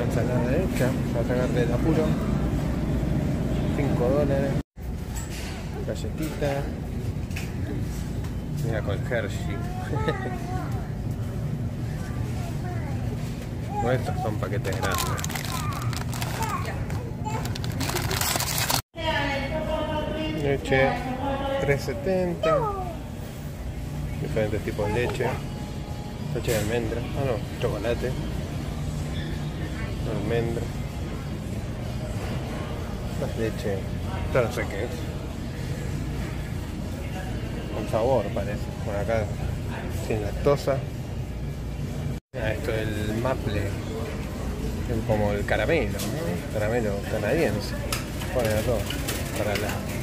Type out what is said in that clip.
ensalada hecha, para sacarte del apuro. $5. Galletita. Mira con Hershey. No, estos son paquetes grandes. Leche 3.70. Diferentes tipos de leche. Leche de almendra. Ah no, chocolate. Almendra. Más leche. Ya no sé qué es. Con sabor parece. Por acá sin lactosa. Esto es el maple. Es como el caramelo, ¿no? Caramelo canadiense. Ponen todo para la